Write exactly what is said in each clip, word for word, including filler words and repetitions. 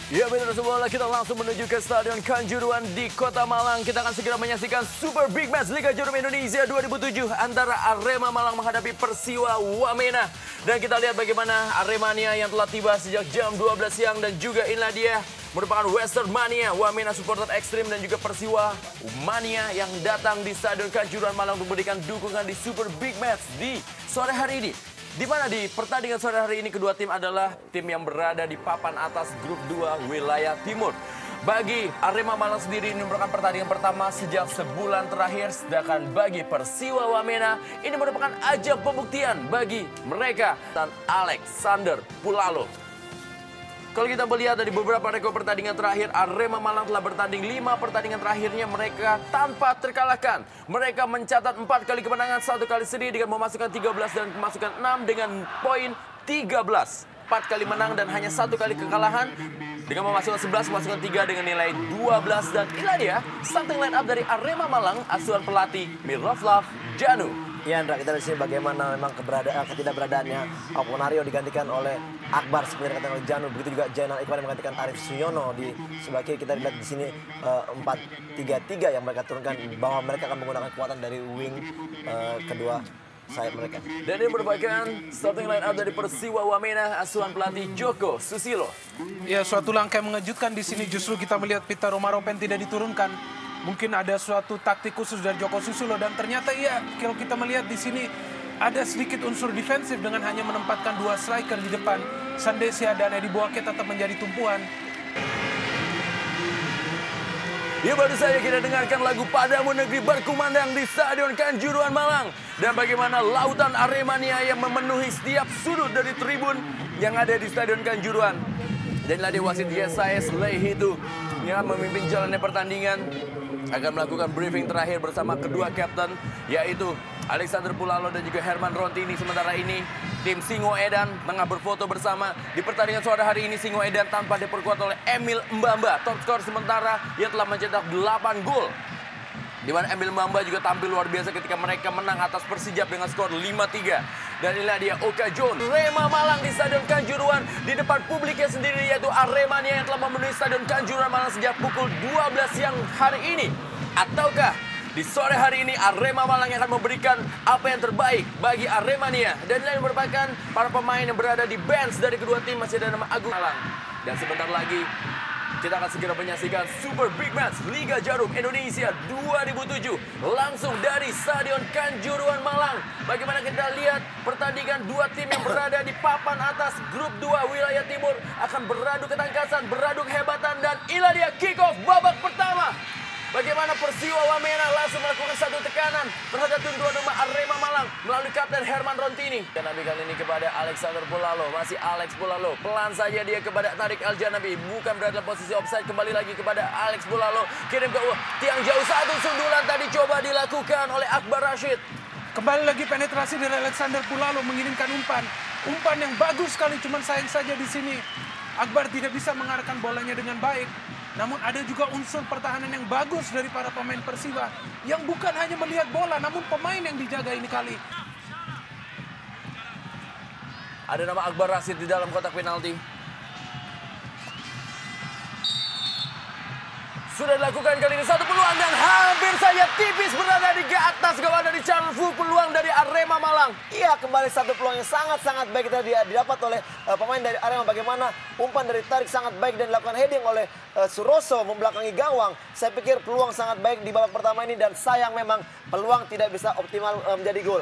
Ya benar semua, kita langsung menuju ke Stadion Kanjuruhan di Kota Malang. Kita akan segera menyaksikan Super Big Match Liga Jarum Indonesia dua ribu tujuh antara Arema Malang menghadapi Persiwa Wamena. Dan kita lihat bagaimana Aremania yang telah tiba sejak jam dua belas siang dan juga inilah dia merupakan Western Mania, Wamena supporter ekstrim dan juga Persiwa Mania yang datang di Stadion Kanjuruhan Malang untuk memberikan dukungan di Super Big Match di sore hari ini. Di mana di pertandingan sore hari ini kedua tim adalah tim yang berada di papan atas grup dua wilayah timur. Bagi Arema Malang sendiri ini merupakan pertandingan pertama sejak sebulan terakhir. Sedangkan bagi Persiwa Wamena ini merupakan ajang pembuktian bagi mereka dan Alexander Pulalo. Kalau kita melihat dari beberapa rekor pertandingan terakhir, Arema Malang telah bertanding lima pertandingan terakhirnya mereka tanpa terkalahkan. Mereka mencatat empat kali kemenangan, satu kali seri dengan memasukkan tiga belas dan memasukkan enam dengan poin tiga belas. empat kali menang dan hanya satu kali kekalahan dengan memasukkan sebelas, memasukkan tiga dengan nilai dua belas. Dan inilah dia starting line up dari Arema Malang, asuhan pelatih Miroslav Janu. Ya Andra, kita di sini bagaimana memang keberadaan ketidakberadaannya Aponario digantikan oleh Akbar seperti dikatakan oleh Janu, begitu juga Jainal Iqbal yang menggantikan Arif Suyono. Di sebelah kiri kita lihat di sini empat tiga tiga yang mereka turunkan, bahwa mereka akan menggunakan kekuatan dari wing uh, kedua sayap mereka. Dan ini merupakan starting line up dari Persiwa Wamena, asuhan pelatih Joko Susilo. Ya, suatu langkah yang mengejutkan di sini justru kita melihat Peter Romaropen tidak diturunkan. Mungkin ada suatu taktik khusus dari Joko Susilo dan ternyata iya, kalau kita melihat di sini ada sedikit unsur defensif dengan hanya menempatkan dua striker di depan. Sandesia dan Edi Boake tetap menjadi tumpuan. Ya, baru saja kita dengarkan lagu Padamu Negeri berkumandang di Stadion Kanjuruhan Malang. Dan bagaimana lautan Aremania yang memenuhi setiap sudut dari tribun yang ada di Stadion Kanjuruhan. Dan inilah dia wasit Yesayas Lehitu yang memimpin jalannya pertandingan. Akan melakukan briefing terakhir bersama kedua kapten, yaitu Alexander Pulalo dan juga Herman Rontini. Sementara ini tim Singoedan tengah berfoto bersama. Di pertandingan sore hari ini Singoedan tanpa diperkuat oleh Emil Mbamba, top skor sementara yang telah mencetak delapan gol. Di mana Emil Mbamba juga tampil luar biasa ketika mereka menang atas Persijap dengan skor lima tiga. Dan inilah dia Oka John, Arema Malang di Stadion Kanjuruhan di depan publiknya sendiri, yaitu Aremania yang telah memenuhi Stadion Kanjuruhan Malang sejak pukul dua belas siang hari ini. Ataukah di sore hari ini Arema Malang yang akan memberikan apa yang terbaik bagi Aremania? Dan ini merupakan para pemain yang berada di bench dari kedua tim, masih ada nama Agung Malang. Dan sebentar lagi kita akan segera menyaksikan Super Big Match Liga Jarum Indonesia dua ribu tujuh langsung dari Stadion Kanjuruhan Malang. Bagaimana kita lihat pertandingan dua tim yang berada di papan atas grup dua wilayah timur akan beradu ketangkasan, beradu kehebatan, dan inilah dia kick off babak pertama. Bagaimana Persiwa Wamena langsung melakukan satu tekanan terhadap tim tuan rumah Arema Malang melalui kapten Herman Rontini. Dan Nabi kali ini kepada Alexander Pulalo, masih Alex Pulalo. Pelan saja dia kepada Tarik Aljanabi, bukan berada dalam posisi offside, kembali lagi kepada Alex Pulalo. Kirim ke tiang jauh, satu sundulan tadi coba dilakukan oleh Akbar Rashid. Kembali lagi penetrasi dari Alexander Pulalo mengirimkan umpan. Umpan yang bagus sekali, cuman sayang saja di sini Akbar tidak bisa mengarahkan bolanya dengan baik. Namun ada juga unsur pertahanan yang bagus dari para pemain Persiwa yang bukan hanya melihat bola, namun pemain yang dijaga ini kali. Ada nama Akbar Rashid di dalam kotak penalti. Sudah dilakukan kali ini satu peluang dan hampir saja tipis berada di atas gawang dari Charles Wu, peluang dari Arema Malang. Iya, kembali satu peluang yang sangat-sangat baik tadi didapat oleh uh, pemain dari Arema. Bagaimana umpan dari Tarik sangat baik dan dilakukan heading oleh uh, Suroso membelakangi gawang. Saya pikir peluang sangat baik di babak pertama ini dan sayang memang peluang tidak bisa optimal uh, menjadi gol.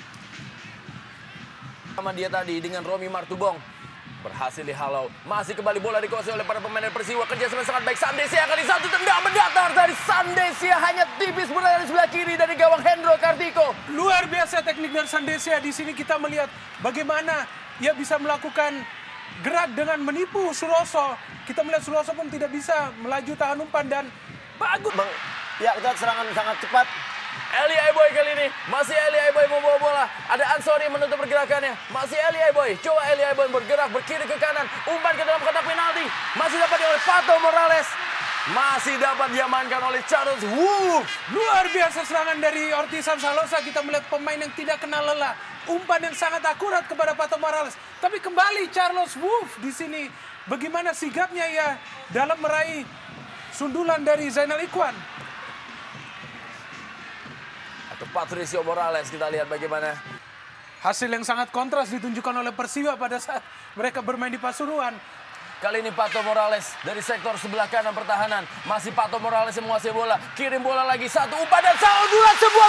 Sama dia tadi dengan Romi Martubong. Berhasil dihalau. Masih kembali bola dikuasai oleh para pemain dari Persiwa. Kerjasama sangat baik. Sandesia kali satu tendang mendatar dari Sandesia. Hanya tipis berada di sebelah kiri dari gawang Hendro Kartiko. Luar biasa teknik dari Sandesia. Di sini kita melihat bagaimana ia bisa melakukan gerak dengan menipu Suroso. Kita melihat Suroso pun tidak bisa melaju tahan umpan dan bagus. Bang, ya, kita serangan sangat cepat. Eli Aiboy kali ini. Masih Eli Aiboy membawa bola. Ada Ansori menutup pergerakannya. Masih Eli Aiboy. Coba Eli Aiboy bergerak berkiri ke kanan. Umpan ke dalam kotak penalti. Masih dapat oleh Pato Morales. Masih dapat diamankan oleh Charles Wu. Luar biasa serangan dari Ortisan Salosa. Kita melihat pemain yang tidak kenal lelah. Umpan yang sangat akurat kepada Pato Morales. Tapi kembali Charles Wu di sini bagaimana sigapnya ia dalam meraih sundulan dari Zainal Ikhwan. Atau Patricio Morales, kita lihat bagaimana. Hasil yang sangat kontras ditunjukkan oleh Persiwa pada saat mereka bermain di Pasuruan. Kali ini Pato Morales dari sektor sebelah kanan pertahanan. Masih Pato Morales yang menguasai bola. Kirim bola lagi, satu umpan dan sundulan, sebuah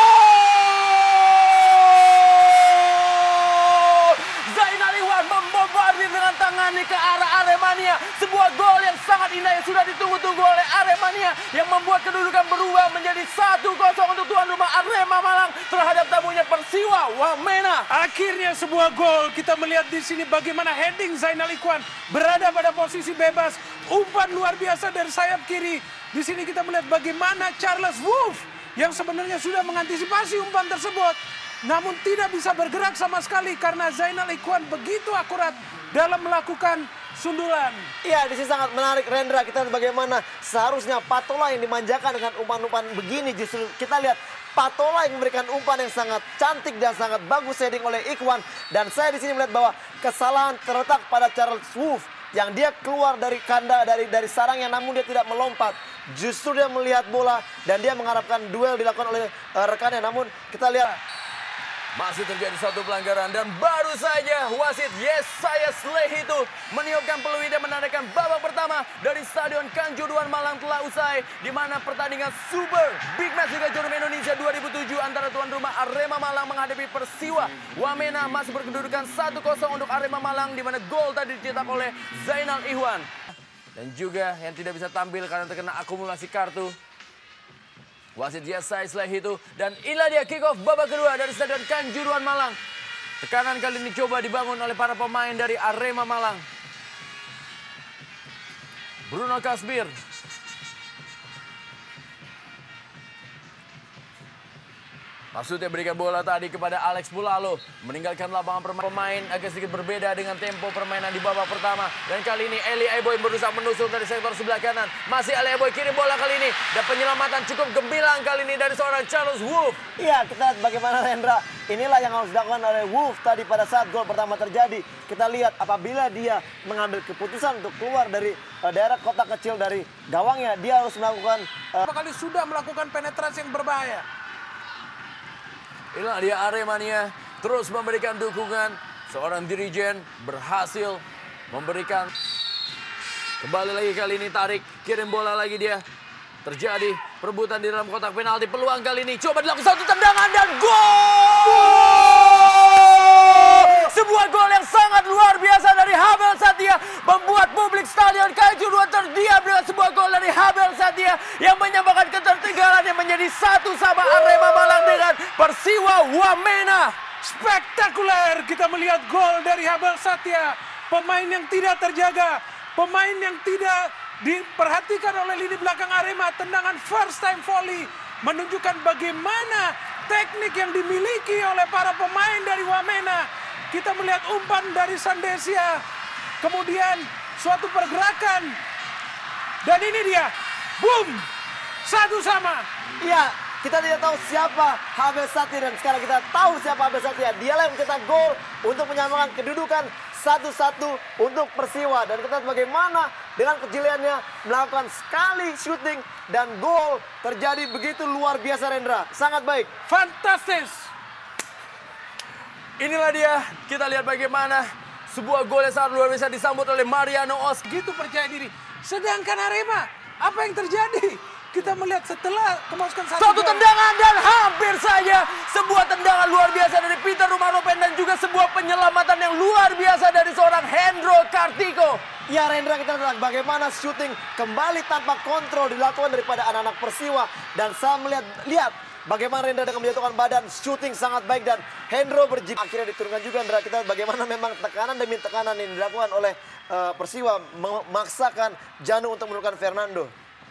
gol! Zainal Ikhwan membombardir dengan tangannya ke arah Aremania. Sebuah gol yang sangat indah yang sudah ditunggu-tunggu oleh Aremania. Yang membuat kedudukan berubah menjadi satu kosong untuk tuan rumah Arema Malang terhadap tamunya Persiwa Wamena. Akhirnya sebuah gol. Kita melihat di sini bagaimana heading Zainal Ikhwan berada pada posisi bebas. Umpan luar biasa dari sayap kiri. Di sini kita melihat bagaimana Charles Wolf yang sebenarnya sudah mengantisipasi umpan tersebut, namun tidak bisa bergerak sama sekali karena Zainal Ikhwan begitu akurat dalam melakukan sundulan. Iya, di sini sangat menarik, Rendra. Kita lihat bagaimana seharusnya Patola yang dimanjakan dengan umpan-umpan begini. Justru kita lihat Patola yang memberikan umpan yang sangat cantik dan sangat bagus heading oleh Ikhwan. Dan saya di sini melihat bahwa kesalahan terletak pada Charles Wolf yang dia keluar dari kanda dari dari sarangnya, namun dia tidak melompat. Justru dia melihat bola dan dia mengharapkan duel dilakukan oleh uh, rekannya. Namun kita lihat masih terjadi satu pelanggaran dan baru saja wasit Yesaya Sleh itu meniupkan peluit dan menandakan babak pertama dari Stadion Kanjuruhan Malang telah usai, di mana pertandingan Super Big Match Liga Jurun Indonesia dua ribu tujuh antara tuan rumah Arema Malang menghadapi Persiwa Wamena masih berkedudukan satu kosong untuk Arema Malang, di mana gol tadi dicetak oleh Zainal Ikhwan dan juga yang tidak bisa tampil karena terkena akumulasi kartu wasit Yesaya Sleh itu. Dan inilah dia kick off babak kedua dari Stadion Kanjuruhan Malang. Tekanan kali ini coba dibangun oleh para pemain dari Arema Malang. Bruno Kasbir. Maksudnya berikan bola tadi kepada Alex Pulalo. Meninggalkan lapangan pemain agak sedikit berbeda dengan tempo permainan di babak pertama. Dan kali ini Eli Eboy berusaha menusuk dari sektor sebelah kanan. Masih Eli Eboy kirim bola kali ini. Dan penyelamatan cukup gemilang kali ini dari seorang Charles Wolf. Iya, kita lihat bagaimana Rendra. Inilah yang harus dilakukan oleh Wolf tadi pada saat gol pertama terjadi. Kita lihat apabila dia mengambil keputusan untuk keluar dari uh, daerah kotak kecil dari gawangnya, dia harus melakukan... Uh... Beberapa kali sudah melakukan penetrasi yang berbahaya. Inilah dia Aremania terus memberikan dukungan. Seorang dirijen berhasil memberikan. Kembali lagi kali ini tarik, kirim bola lagi dia. Terjadi perebutan di dalam kotak penalti. Peluang kali ini coba dilakukan satu tendangan dan gol! Sebuah gol yang sangat luar biasa dari Habel Satya membuat publik Stadion Kanjuruhan terdiam dengan sebuah gol dari Habel Satya yang menyebabkan ketertinggalan yang menjadi satu sama Arema Malang dengan Persiwa Wamena. Spektakuler kita melihat gol dari Habel Satya, pemain yang tidak terjaga, pemain yang tidak diperhatikan oleh lini belakang Arema. Tendangan first time volley menunjukkan bagaimana teknik yang dimiliki oleh para pemain dari Wamena. Kita melihat umpan dari Sandesia, kemudian suatu pergerakan, dan ini dia, boom, satu sama. Iya, kita tidak tahu siapa Habel Satya dan sekarang kita tahu siapa Habel Satya. Dialah yang mencetak gol untuk menyamakan kedudukan satu satu untuk Persiwa. Dan kita lihat bagaimana dengan kejeliannya melakukan sekali shooting dan gol terjadi begitu luar biasa, Rendra. Sangat baik. Fantastis. Inilah dia, kita lihat bagaimana sebuah gol yang sangat luar biasa disambut oleh Mariano Os. Gitu percaya diri. Sedangkan Arema, apa yang terjadi? Kita melihat setelah kemasukan satu, satu tendangan dan hampir saja sebuah tendangan luar biasa dari Peter Rumaropen dan juga sebuah penyelamatan yang luar biasa dari seorang Hendro Kartiko. Ya Rendra, kita lihat bagaimana syuting kembali tanpa kontrol dilakukan daripada anak-anak Persiwa. Dan saya melihat, lihat bagaimana Rendra dengan menjatuhkan badan, syuting sangat baik dan Hendro berjibaku. Akhirnya diturunkan juga Rendra. Kita lihat bagaimana memang tekanan demi tekanan yang dilakukan oleh uh, Persiwa memaksakan Janu untuk menurunkan Fernando.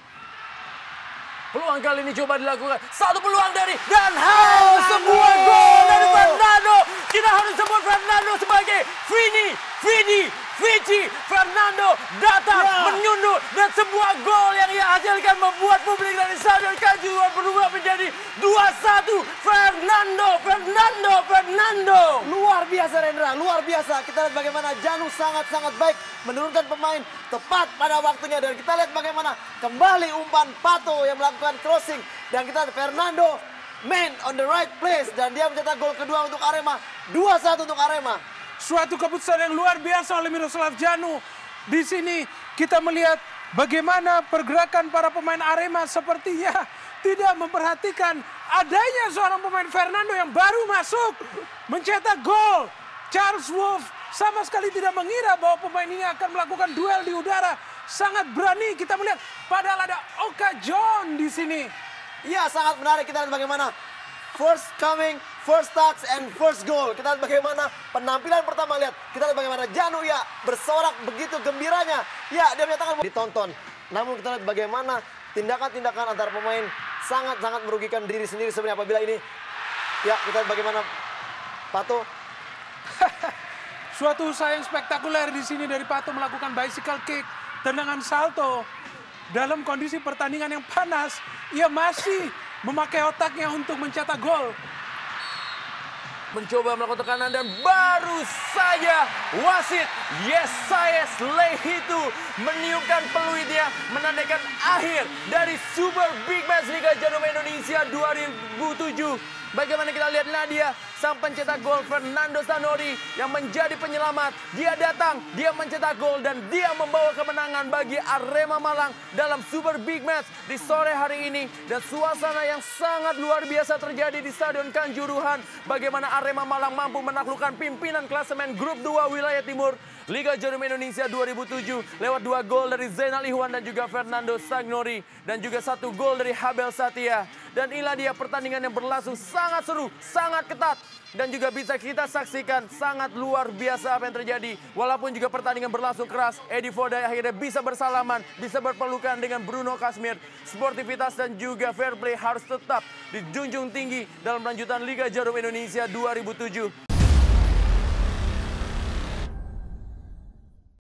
Peluang kali ini coba dilakukan. Satu peluang dari dan hal sebuah gol dari Fernando. Kita harus sebut Fernando sebagai Vini, Vini, Vici. Fernando datang ya, menyundul dan sebuah gol yang ia hasilkan membuat publik dari Stadion Kanjuruhan berubah menjadi dua satu. Fernando, Fernando, Fernando. Luar biasa Rendra, luar biasa. kita lihat bagaimana Janu sangat-sangat baik menurunkan pemain tepat pada waktunya. Dan kita lihat bagaimana kembali umpan Pato yang melakukan crossing. Dan kita lihat Fernando man on the right place. Dan dia mencetak gol kedua untuk Arema. dua satu untuk Arema. Suatu keputusan yang luar biasa oleh Miroslav Janu. Di sini kita melihat bagaimana pergerakan para pemain Arema sepertinya tidak memperhatikan adanya seorang pemain Fernando yang baru masuk mencetak gol. Charles Wolf sama sekali tidak mengira bahwa pemain ini akan melakukan duel di udara. Sangat berani kita melihat. Padahal ada Oka John di sini. Ya, sangat menarik. Kita lihat bagaimana first coming, first touch, and first goal. Kita lihat bagaimana penampilan pertama. Lihat, kita lihat bagaimana Janu ya bersorak begitu gembiranya. Ya, dia menyatakan ditonton. Namun kita lihat bagaimana tindakan-tindakan antara pemain sangat-sangat merugikan diri sendiri sebenarnya apabila ini. Ya, kita lihat bagaimana Pato. Suatu usaha yang spektakuler di sini dari Pato melakukan bicycle kick, tendangan salto. Dalam kondisi pertandingan yang panas, ia masih memakai otaknya untuk mencetak gol. Mencoba melakukan tekanan dan baru saja wasit Yesayas Lehitu meniupkan peluitnya menandakan akhir dari Super Big Match Liga Jarum Indonesia dua ribu tujuh. Bagaimana kita lihat Nadia, sang pencetak gol Fernando Sanori yang menjadi penyelamat. Dia datang, dia mencetak gol dan dia membawa kemenangan bagi Arema Malang dalam Super Big Match di sore hari ini. Dan suasana yang sangat luar biasa terjadi di Stadion Kanjuruhan. Bagaimana Arema Malang mampu menaklukkan pimpinan klasemen Grup dua Wilayah Timur Liga Jarum Indonesia dua ribu tujuh lewat dua gol dari Zainal Ihwan dan juga Fernando Sagnori. Dan juga satu gol dari Habel Satya. Dan inilah dia pertandingan yang berlangsung sangat seru, sangat ketat. Dan juga bisa kita saksikan sangat luar biasa apa yang terjadi. Walaupun juga pertandingan berlangsung keras, Edi Vodai akhirnya bisa bersalaman, bisa berpelukan dengan Bruno Kasmir. Sportivitas dan juga fair play harus tetap dijunjung tinggi dalam lanjutan Liga Jarum Indonesia dua ribu tujuh.